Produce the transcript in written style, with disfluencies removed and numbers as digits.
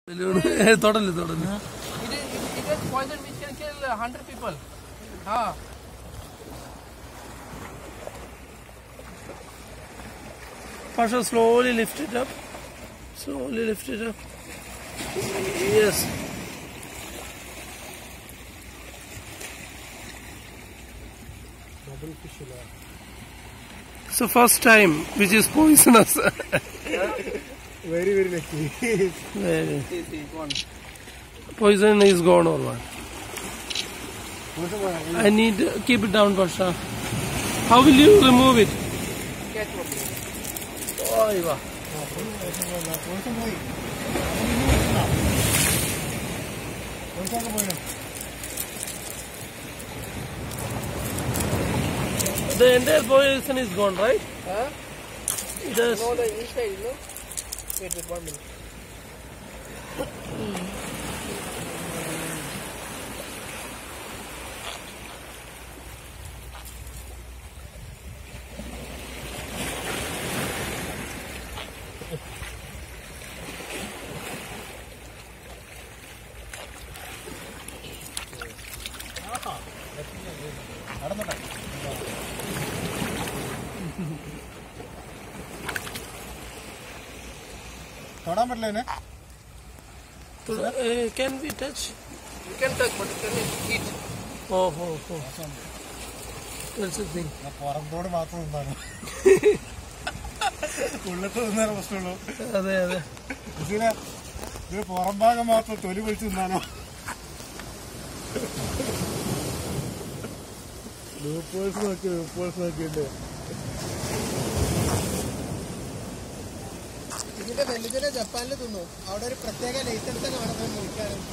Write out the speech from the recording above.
Totally. It is poison which can kill 100 people. Ah. Pasha, slowly lift it up. Slowly lift it up. Yes. It's the first time which is poisonous. Very, very lucky. See, one. Poison is gone or what? I need keep it down, Pasha. How will you remove it? Catch problem. Oh, Iva. The entire poison is gone, right? Huh? It has. No, the inside, you know. Wait, 1 minute. Can we touch? You can touch, but you can eat. Oh. That's the thing. അതെ പുറംഭാഗം മാത്രം തൊലി പൊളിച്ചു തിന്നാനോ? ലൂപ്പേഴ്സ് നോക്കിയിട്ട് ഇതിന്റെ വെല്ലുവിനെ ജപ്പാനിൽ തിന്നു. അവിടെ ഒരു പ്രത്യേക ലൈസൻസ് കാണുന്നത് നോക്കിയാണ്.